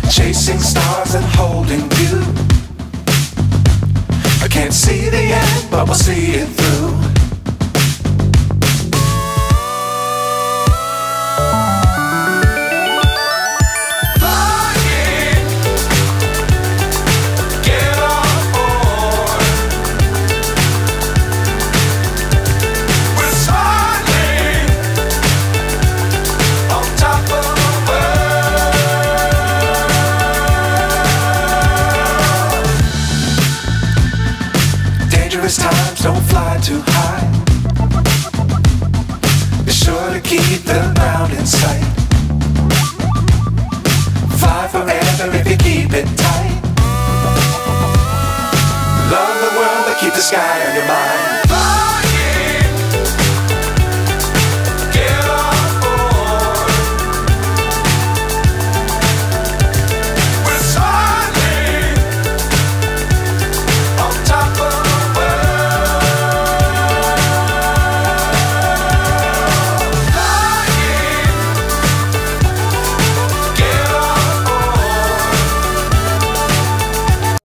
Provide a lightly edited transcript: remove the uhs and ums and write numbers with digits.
chasing stars and holding you. I can't see the end, but we'll see it through. Dangerous times, don't fly too high. Be sure to keep the ground in sight. Fly forever if you keep it tight. Love the world, but keep the sky on your mind.